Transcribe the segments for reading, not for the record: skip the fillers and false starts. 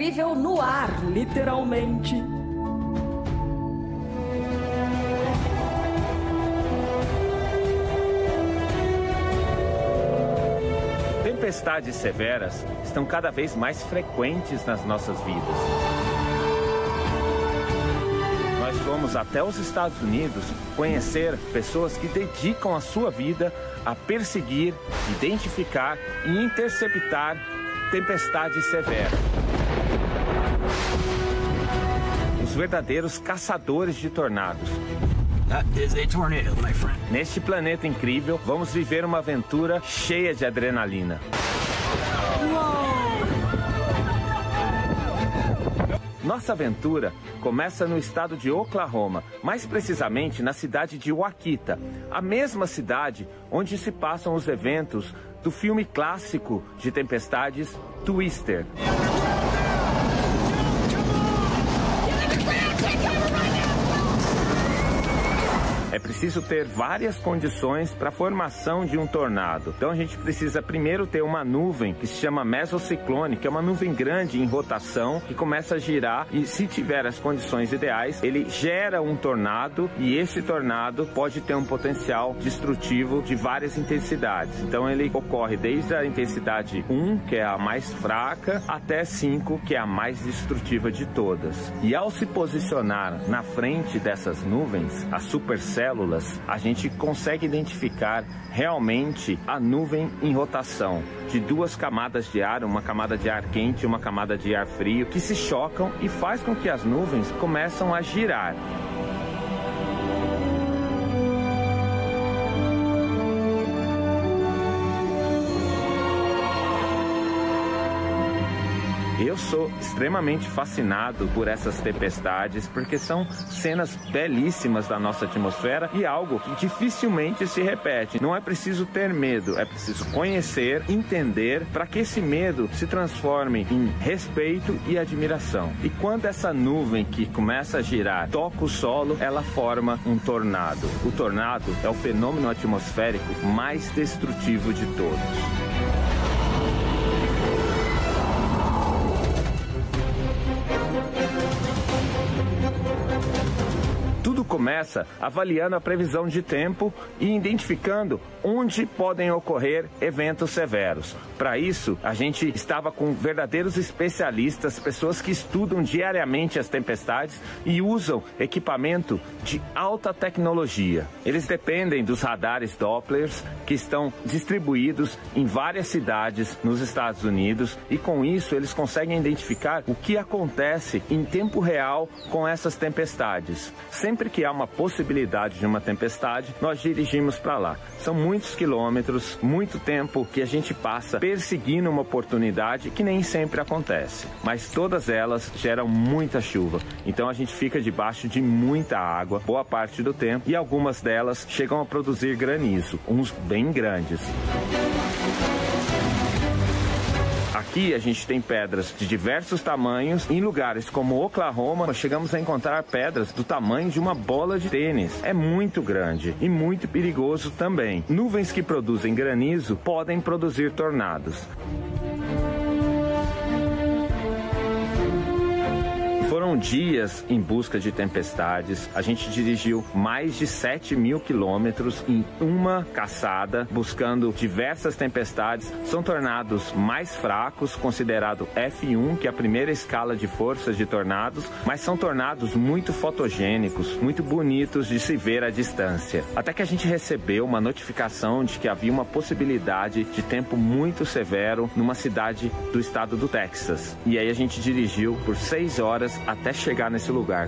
incrível no ar, literalmente. Tempestades severas estão cada vez mais frequentes nas nossas vidas. Nós fomos até os Estados Unidos conhecer pessoas que dedicam a sua vida a perseguir, identificar e interceptar tempestades severas. Os verdadeiros caçadores de tornados. That is a tornado, my friend. Neste planeta incrível, vamos viver uma aventura cheia de adrenalina. Nossa aventura começa no estado de Oklahoma, mais precisamente na cidade de Ouachita, a mesma cidade onde se passam os eventos do filme clássico de tempestades Twister. É preciso ter várias condições para a formação de um tornado. Então a gente precisa primeiro ter uma nuvem que se chama mesociclone, que é uma nuvem grande em rotação, que começa a girar e, se tiver as condições ideais, ele gera um tornado, e esse tornado pode ter um potencial destrutivo de várias intensidades. Então ele ocorre desde a intensidade 1, que é a mais fraca, até 5, que é a mais destrutiva de todas. E ao se posicionar na frente dessas nuvens, as supercélulas, a gente consegue identificar realmente a nuvem em rotação de duas camadas de ar, uma camada de ar quente e uma camada de ar frio, que se chocam e faz com que as nuvens começam a girar. Eu sou extremamente fascinado por essas tempestades, porque são cenas belíssimas da nossa atmosfera e algo que dificilmente se repete. Não é preciso ter medo, é preciso conhecer, entender, para que esse medo se transforme em respeito e admiração. E quando essa nuvem que começa a girar toca o solo, ela forma um tornado. O tornado é o fenômeno atmosférico mais destrutivo de todos. Tudo começa avaliando a previsão de tempo e identificando onde podem ocorrer eventos severos. Para isso, a gente estava com verdadeiros especialistas, pessoas que estudam diariamente as tempestades e usam equipamento de alta tecnologia. Eles dependem dos radares Doppler, que estão distribuídos em várias cidades nos Estados Unidos, e com isso eles conseguem identificar o que acontece em tempo real com essas tempestades. Sempre que há uma possibilidade de uma tempestade, nós dirigimos para lá. São muitos quilômetros, muito tempo que a gente passa perseguindo uma oportunidade que nem sempre acontece. Mas todas elas geram muita chuva. Então a gente fica debaixo de muita água boa parte do tempo, e algumas delas chegam a produzir granizo, uns bem grandes. Aqui a gente tem pedras de diversos tamanhos. Em lugares como Oklahoma, nós chegamos a encontrar pedras do tamanho de uma bola de tênis. É muito grande e muito perigoso também. Nuvens que produzem granizo podem produzir tornados. Foram dias em busca de tempestades. A gente dirigiu mais de 7.000 quilômetros em uma caçada, buscando diversas tempestades. São tornados mais fracos, considerado F1, que é a primeira escala de forças de tornados, mas são tornados muito fotogênicos, muito bonitos de se ver à distância. Até que a gente recebeu uma notificação de que havia uma possibilidade de tempo muito severo numa cidade do estado do Texas. E aí a gente dirigiu por 6 horas até chegar nesse lugar.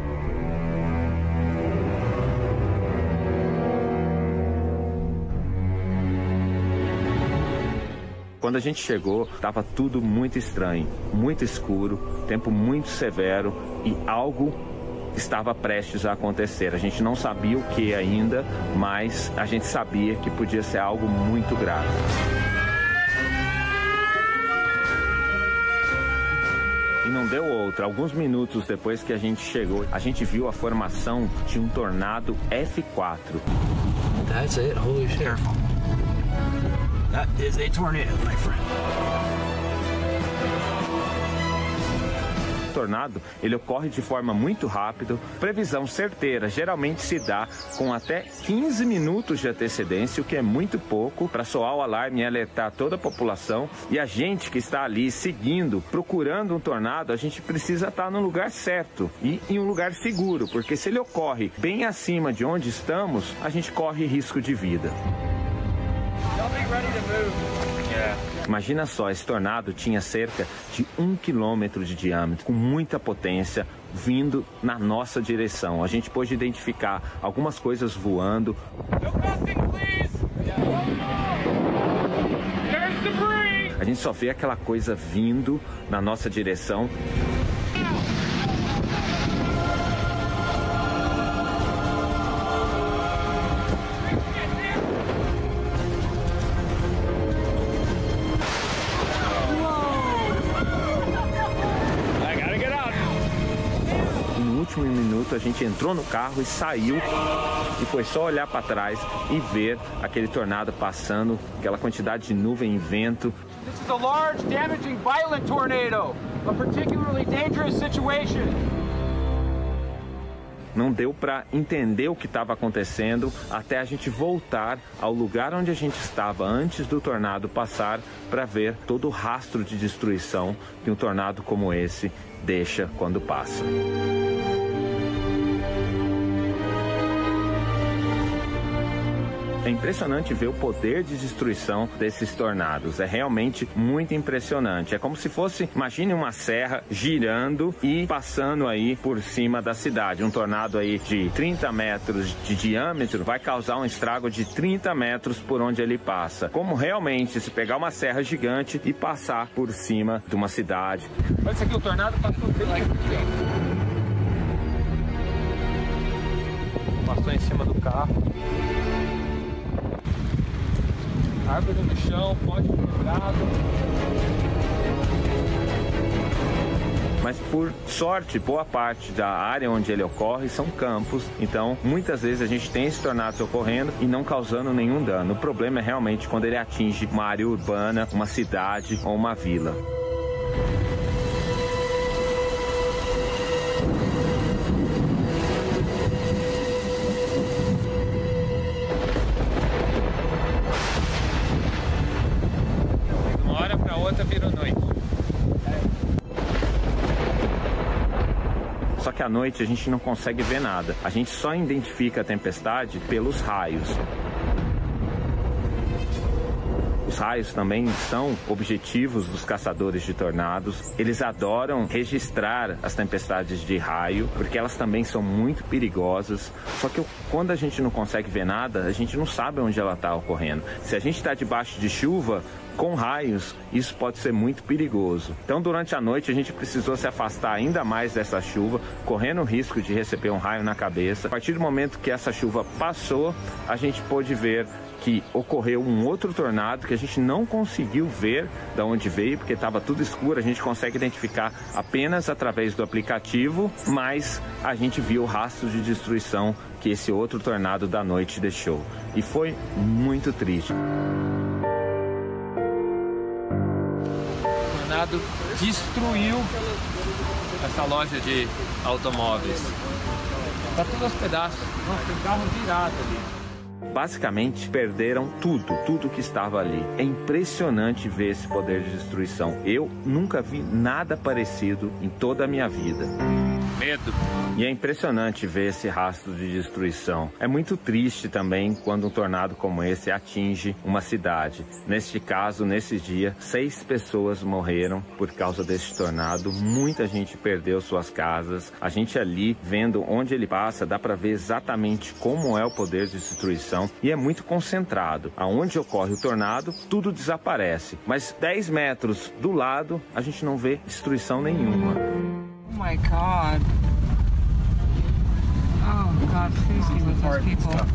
Quando a gente chegou, estava tudo muito estranho, muito escuro, tempo muito severo, e algo estava prestes a acontecer. A gente não sabia o que ainda, mas a gente sabia que podia ser algo muito grave. E não deu outra. Alguns minutos depois que a gente chegou, a gente viu a formação de um tornado F4. That's it. Holy shit. Careful. That is a tornado, my friend. tornado, ele ocorre de forma muito rápida. Previsão certeira geralmente se dá com até 15 minutos de antecedência, o que é muito pouco, para soar o alarme e alertar toda a população. E a gente que está ali seguindo, procurando um tornado, a gente precisa estar no lugar certo e em um lugar seguro, porque se ele ocorre bem acima de onde estamos, a gente corre risco de vida. Imagina só, esse tornado tinha cerca de 1 quilômetro de diâmetro, com muita potência, vindo na nossa direção. A gente pôde identificar algumas coisas voando. A gente só vê aquela coisa vindo na nossa direção. No último minuto a gente entrou no carro e saiu, e foi só olhar para trás e ver aquele tornado passando, aquela quantidade de nuvem e vento. This is a large, damaging, violent tornado, a particularly dangerous situation. Não deu para entender o que estava acontecendo até a gente voltar ao lugar onde a gente estava antes do tornado passar, para ver todo o rastro de destruição que um tornado como esse deixa quando passa. É impressionante ver o poder de destruição desses tornados. É realmente muito impressionante. É como se fosse, imagine uma serra girando e passando aí por cima da cidade. Um tornado aí de 30 metros de diâmetro vai causar um estrago de 30 metros por onde ele passa. Como realmente se pegar uma serra gigante e passar por cima de uma cidade. Olha isso aqui, o tornado passou bem aqui. Passou em cima do carro. Árvore no chão, poste quebrado. Mas por sorte, boa parte da área onde ele ocorre são campos, então muitas vezes a gente tem esses tornados ocorrendo e não causando nenhum dano. O problema é realmente quando ele atinge uma área urbana, uma cidade ou uma vila. Virou noite. Só que à noite a gente não consegue ver nada. A gente só identifica a tempestade pelos raios. Os raios também são objetivos dos caçadores de tornados. Eles adoram registrar as tempestades de raio, porque elas também são muito perigosas. Só que quando a gente não consegue ver nada, a gente não sabe onde ela está ocorrendo. Se a gente está debaixo de chuva, com raios, isso pode ser muito perigoso. Então, durante a noite, a gente precisou se afastar ainda mais dessa chuva, correndo o risco de receber um raio na cabeça. A partir do momento que essa chuva passou, a gente pôde ver que ocorreu um outro tornado que a gente não conseguiu ver de onde veio, porque estava tudo escuro. A gente consegue identificar apenas através do aplicativo, mas a gente viu o rastro de destruição que esse outro tornado da noite deixou. E foi muito triste. O tornado destruiu essa loja de automóveis. Tá tudo aos pedaços. Nossa, tem carro virado ali. Basicamente perderam tudo que estava ali. É impressionante ver esse poder de destruição. Eu nunca vi nada parecido em toda a minha vida. Medo. E é impressionante ver esse rastro de destruição. É muito triste também quando um tornado como esse atinge uma cidade. Neste caso, nesse dia, 6 pessoas morreram por causa desse tornado. Muita gente perdeu suas casas. A gente ali, vendo onde ele passa, dá para ver exatamente como é o poder de destruição. E é muito concentrado. Aonde ocorre o tornado, tudo desaparece. Mas 10 metros do lado, a gente não vê destruição nenhuma. Oh my God. Oh God, please be with those people.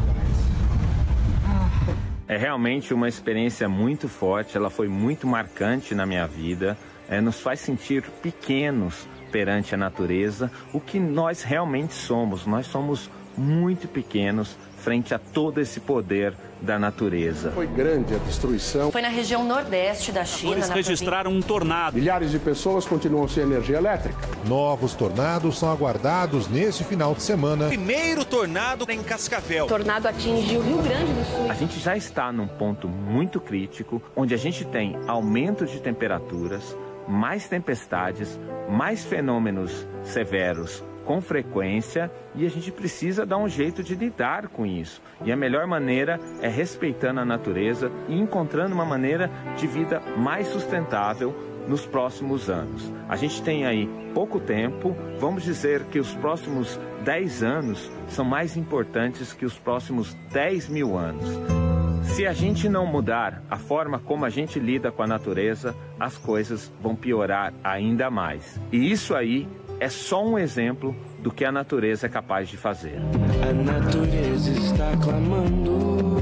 É realmente uma experiência muito forte, ela foi muito marcante na minha vida, nos faz sentir pequenos perante a natureza, o que nós realmente somos. Nós somos muito pequenos frente a todo esse poder da natureza. Foi grande a destruição. Foi na região nordeste da China. Eles registraram um tornado. Milhares de pessoas continuam sem energia elétrica. Novos tornados são aguardados neste final de semana. Primeiro tornado em Cascavel. O tornado atingiu o Rio Grande do Sul. A gente já está num ponto muito crítico, onde a gente tem aumento de temperaturas, mais tempestades, mais fenômenos severos com frequência, e a gente precisa dar um jeito de lidar com isso. E a melhor maneira é respeitando a natureza e encontrando uma maneira de vida mais sustentável nos próximos anos. A gente tem aí pouco tempo, vamos dizer que os próximos 10 anos são mais importantes que os próximos 10 mil anos. Se a gente não mudar a forma como a gente lida com a natureza, as coisas vão piorar ainda mais. E isso aí é só um exemplo do que a natureza é capaz de fazer. A natureza está clamando,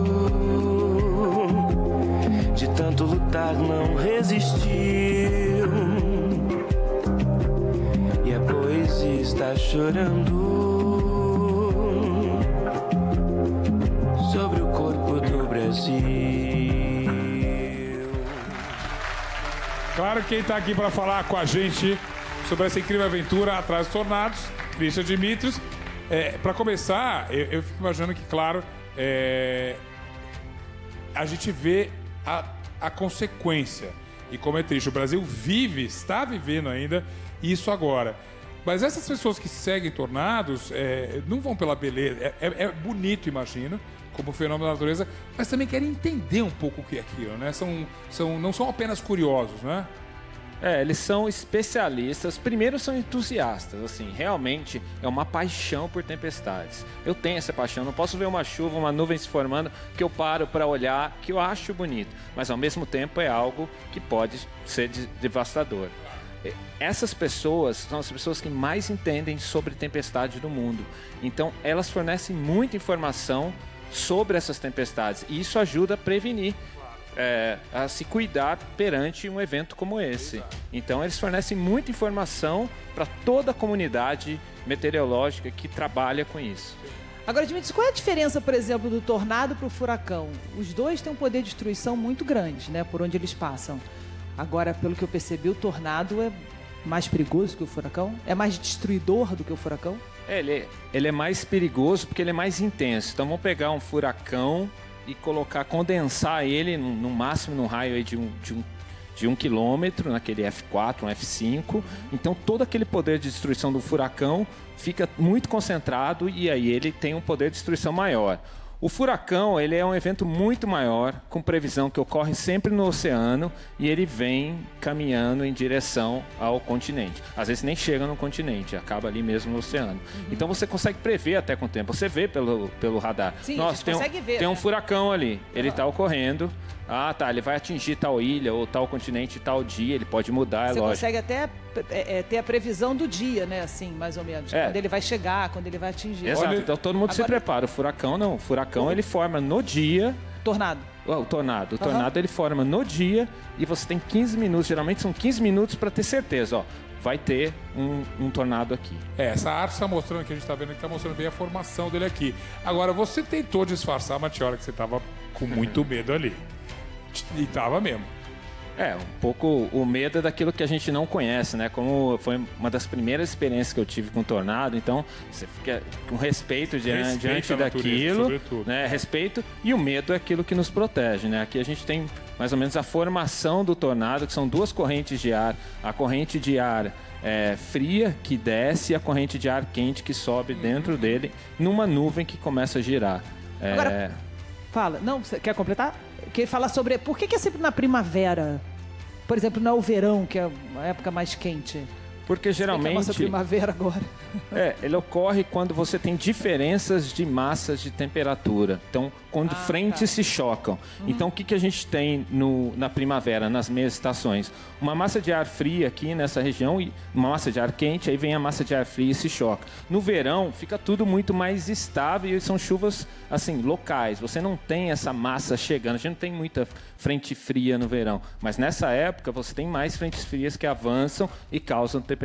de tanto lutar não resistiu, e a poesia está chorando sobre o corpo do Brasil. Claro que quem está aqui para falar com a gente sobre essa incrível aventura atrás dos tornados, Christian Dimitrios. Para começar, eu fico imaginando que, claro, a gente vê a consequência. E como é triste, o Brasil está vivendo ainda isso agora. Mas essas pessoas que seguem tornados não vão pela beleza. É bonito, imagino, como fenômeno da natureza, mas também querem entender um pouco o que é aquilo, né? Não são apenas curiosos, né? Eles são especialistas, primeiro são entusiastas, assim, realmente é uma paixão por tempestades. Eu tenho essa paixão, não posso ver uma chuva, uma nuvem se formando, que eu paro para olhar, que eu acho bonito, mas ao mesmo tempo é algo que pode ser devastador. Essas pessoas são as pessoas que mais entendem sobre tempestade do mundo, então elas fornecem muita informação sobre essas tempestades e isso ajuda a prevenir. A se cuidar perante um evento como esse. Então eles fornecem muita informação para toda a comunidade meteorológica que trabalha com isso. Agora, Dmitry, qual é a diferença, por exemplo, do tornado para o furacão? Os dois têm um poder de destruição muito grande, né, por onde eles passam. Agora, pelo que eu percebi, o tornado é mais perigoso que o furacão? É mais destruidor do que o furacão? Ele é mais perigoso porque ele é mais intenso. Então vamos pegar um furacão e condensar ele no máximo num raio aí de 1 quilômetro, naquele F4, um F5. Então todo aquele poder de destruição do furacão fica muito concentrado e aí ele tem um poder de destruição maior. O furacão, ele é um evento muito maior, com previsão que ocorre sempre no oceano e ele vem caminhando em direção ao continente. Às vezes nem chega no continente, acaba ali mesmo no oceano. Então você consegue prever até com o tempo, você vê pelo radar. Sim, nossa, tem um furacão ali, ele está ocorrendo. Ah, tá, ele vai atingir tal ilha ou tal continente tal dia, ele pode mudar, Você lógico. consegue até ter a previsão do dia, né, assim, mais ou menos. Quando ele vai chegar, quando ele vai atingir. Exato, então todo mundo se prepara. O furacão não, o furacão ele forma no dia. Tornado. O tornado ele forma no dia e você tem 15 minutos, geralmente são 15 minutos para ter certeza, ó. Vai ter um tornado aqui. Essa arte está mostrando, que a gente está vendo, que está mostrando bem a formação dele aqui. Agora, você tentou disfarçar, mas tinha hora que você estava com muito medo ali. E tava mesmo. Um pouco o medo é daquilo que a gente não conhece, né? Como foi uma das primeiras experiências que eu tive com tornado, então você fica com respeito diante daquilo, né? Respeito, e o medo é aquilo que nos protege, né? Aqui a gente tem mais ou menos a formação do tornado, que são duas correntes de ar. A corrente de ar fria que desce e a corrente de ar quente que sobe dentro dele numa nuvem que começa a girar. Agora, fala. Não, você quer completar? Que fala sobre por que é sempre na primavera? Por exemplo, não é o verão, que é a época mais quente. Porque geralmente... nossa primavera agora. Ele ocorre quando você tem diferenças de massas de temperatura. Então, quando frentes se chocam. Então, o que a gente tem na primavera, nas meias estações? Uma massa de ar fria aqui nessa região e uma massa de ar quente, aí vem a massa de ar fria e se choca. No verão, fica tudo muito mais estável e são chuvas, assim, locais. Você não tem essa massa chegando. A gente não tem muita frente fria no verão. Mas nessa época, você tem mais frentes frias que avançam e causam tempestades